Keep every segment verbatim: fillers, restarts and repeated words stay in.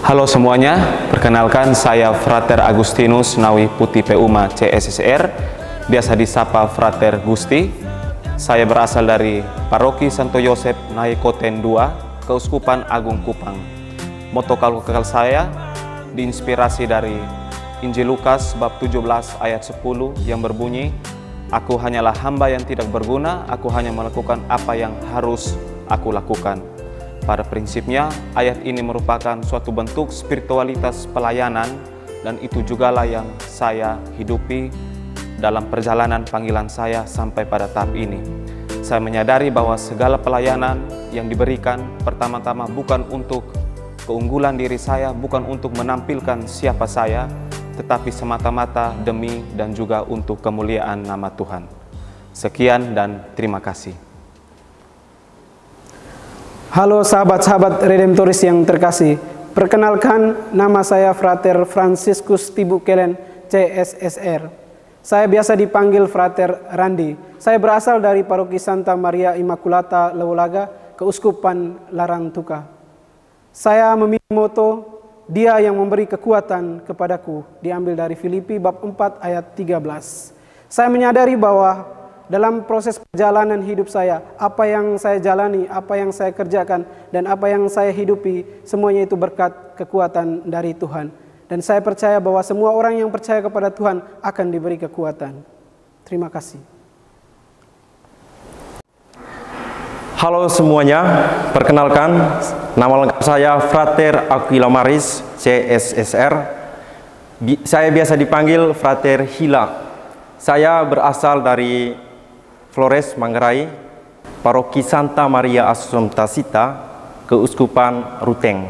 Halo semuanya, perkenalkan saya Frater Agustinus Nawi Putih Peuma C S S R, biasa disapa Frater Gusti. Saya berasal dari Paroki Santo Yosep Naikoten dua, Keuskupan Agung Kupang. Moto kekal saya diinspirasi dari Injil Lukas bab tujuh belas ayat sepuluh yang berbunyi, "Aku hanyalah hamba yang tidak berguna, aku hanya melakukan apa yang harus aku lakukan." Pada prinsipnya, ayat ini merupakan suatu bentuk spiritualitas pelayanan, dan itu jugalah yang saya hidupi dalam perjalanan panggilan saya sampai pada tahap ini. Saya menyadari bahwa segala pelayanan yang diberikan pertama-tama bukan untuk keunggulan diri saya, bukan untuk menampilkan siapa saya, tetapi semata-mata demi dan juga untuk kemuliaan nama Tuhan. Sekian dan terima kasih. Halo sahabat-sahabat Redemptoris yang terkasih, perkenalkan nama saya Frater Franciscus Tibukelen C S S R. Saya biasa dipanggil Frater Randi. Saya berasal dari Paroki Santa Maria Immaculata Lewolaga, Keuskupan Larantuka. Saya memilih moto, "Dia yang memberi kekuatan kepadaku", diambil dari Filipi bab empat ayat tiga belas. Saya menyadari bahwa dalam proses perjalanan hidup saya, apa yang saya jalani, apa yang saya kerjakan, dan apa yang saya hidupi, semuanya itu berkat kekuatan dari Tuhan. Dan saya percaya bahwa semua orang yang percaya kepada Tuhan akan diberi kekuatan. Terima kasih. Halo semuanya, perkenalkan nama lengkap saya Frater Aquila Maris C S S R. Bi saya biasa dipanggil Frater Hila. Saya berasal dari Flores, Manggarai, Paroki Santa Maria Assumpta, Keuskupan Ruteng.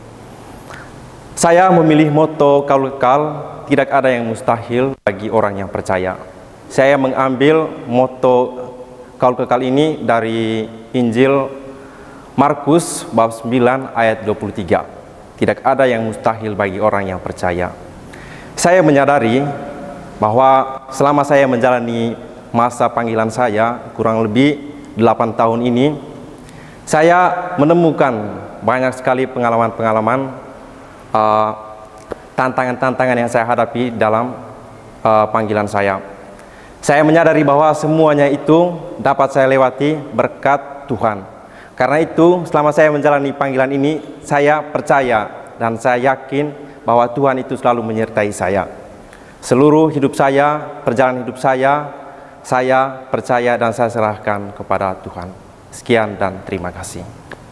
Saya memilih moto kaul kekal, tidak ada yang mustahil bagi orang yang percaya. Saya mengambil moto kaul kekal ini dari Injil Markus bab sembilan ayat dua puluh tiga. Tidak ada yang mustahil bagi orang yang percaya. Saya menyadari bahwa selama saya menjalani masa panggilan saya kurang lebih delapan tahun ini, saya menemukan banyak sekali pengalaman-pengalaman, tantangan-tantangan uh, yang saya hadapi dalam uh, panggilan saya. Saya menyadari bahwa semuanya itu dapat saya lewati berkat Tuhan. Karena itu, selama saya menjalani panggilan ini, saya percaya dan saya yakin bahwa Tuhan itu selalu menyertai saya. Seluruh hidup saya, perjalanan hidup saya, saya percaya dan saya serahkan kepada Tuhan. Sekian dan terima kasih.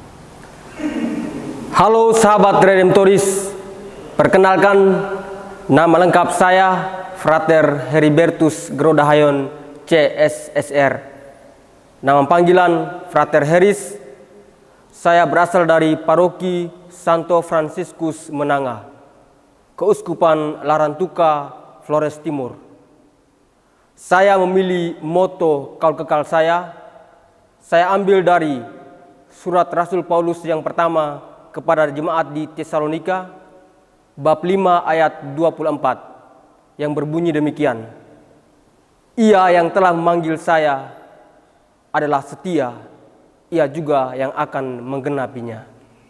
Halo sahabat Redemptoris, perkenalkan nama lengkap saya Frater Heribertus Grodahayon C S S R. Nama panggilan Frater Heris. Saya berasal dari Paroki Santo Franciscus Menanga, Keuskupan Larantuka, Flores Timur. Saya memilih moto kaul kekal saya, saya ambil dari surat Rasul Paulus yang pertama kepada jemaat di Tesalonika, bab lima ayat dua puluh empat, yang berbunyi demikian, "Ia yang telah memanggil saya adalah setia, ia juga yang akan menggenapinya."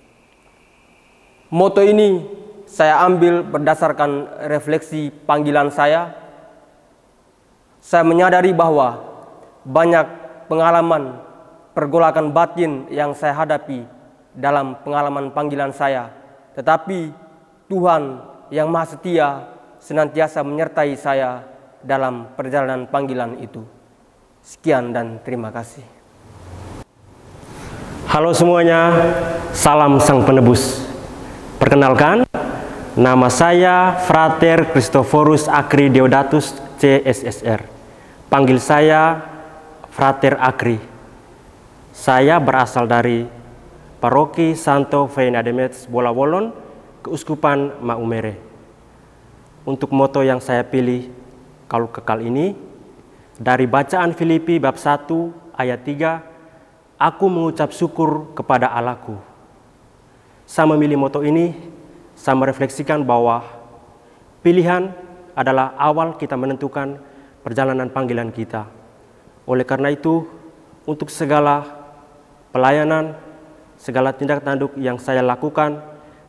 Moto ini saya ambil berdasarkan refleksi panggilan saya. Saya menyadari bahwa banyak pengalaman pergolakan batin yang saya hadapi dalam pengalaman panggilan saya. Tetapi Tuhan yang Maha Setia senantiasa menyertai saya dalam perjalanan panggilan itu. Sekian dan terima kasih. Halo semuanya, salam Sang Penebus. Perkenalkan, nama saya Frater Christophorus Akri Deodatus C S S R. Panggil saya Frater Akri. Saya berasal dari Paroki Santo Feinademetz Bolawolon, Keuskupan Maumere. Untuk moto yang saya pilih kaul kekal ini, dari bacaan Filipi bab satu ayat tiga, "Aku mengucap syukur kepada Allahku." Saya memilih moto ini, saya merefleksikan bahwa pilihan adalah awal kita menentukan perjalanan panggilan kita. Oleh karena itu, untuk segala pelayanan, segala tindak tanduk yang saya lakukan,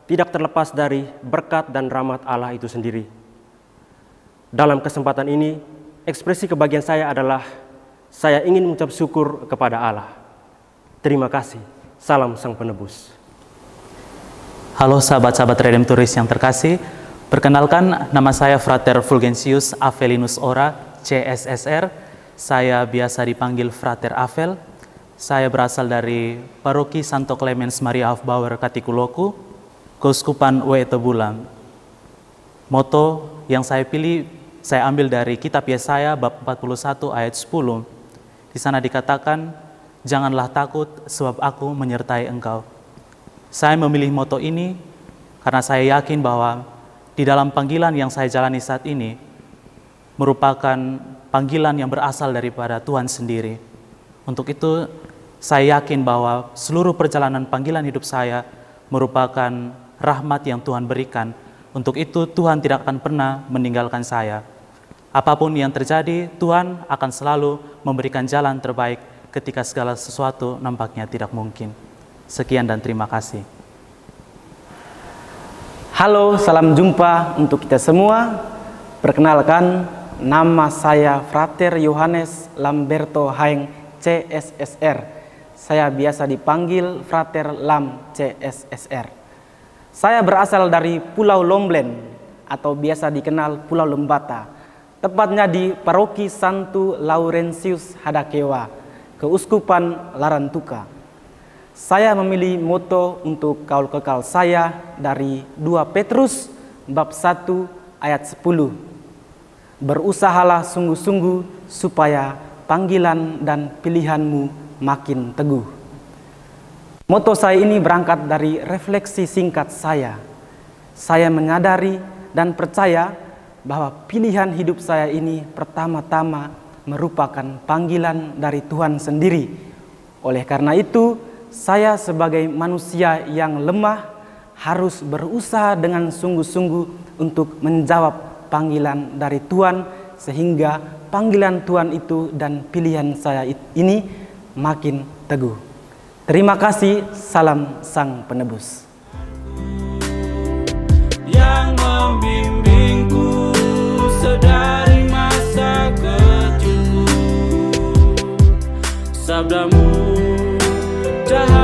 tidak terlepas dari berkat dan rahmat Allah itu sendiri. Dalam kesempatan ini, ekspresi kebahagiaan saya adalah saya ingin mengucap syukur kepada Allah. Terima kasih. Salam Sang Penebus. Halo sahabat-sahabat Redemptoris yang terkasih, perkenalkan nama saya Frater Fulgensius Avelinus Ora, C S S R. Saya biasa dipanggil Frater Avel. Saya berasal dari Paroki Santo Clemens Maria Hofbauer Katipuloku, Keuskupan W T Bulan. Moto yang saya pilih, saya ambil dari kitab Yesaya bab empat puluh satu ayat sepuluh. Di sana dikatakan, janganlah takut sebab aku menyertai engkau. Saya memilih moto ini karena saya yakin bahwa di dalam panggilan yang saya jalani saat ini merupakan panggilan yang berasal daripada Tuhan sendiri. Untuk itu, saya yakin bahwa seluruh perjalanan panggilan hidup saya merupakan rahmat yang Tuhan berikan. Untuk itu, Tuhan tidak akan pernah meninggalkan saya. Apapun yang terjadi, Tuhan akan selalu memberikan jalan terbaik ketika segala sesuatu nampaknya tidak mungkin. Sekian dan terima kasih. Halo, salam jumpa untuk kita semua. Perkenalkan, nama saya Frater Yohanes Lamberto Haeng, C S S R. Saya biasa dipanggil Frater Lam C S S R. Saya berasal dari Pulau Lomblen atau biasa dikenal Pulau Lembata, tepatnya di Paroki Santo Laurentius Hadakewa, Keuskupan Larantuka. Saya memilih moto untuk kaul kekal saya dari dua Petrus bab satu ayat sepuluh. Berusahalah sungguh-sungguh supaya panggilan dan pilihanmu makin teguh. Moto saya ini berangkat dari refleksi singkat saya. Saya menyadari dan percaya bahwa pilihan hidup saya ini pertama-tama merupakan panggilan dari Tuhan sendiri. Oleh karena itu, saya sebagai manusia yang lemah harus berusaha dengan sungguh-sungguh untuk menjawab panggilan dari Tuhan, sehingga panggilan Tuhan itu dan pilihan saya ini makin teguh. Terima kasih, salam Sang Penebus. Yang membimbingku sedari masa kecilku, sabdamu cahaya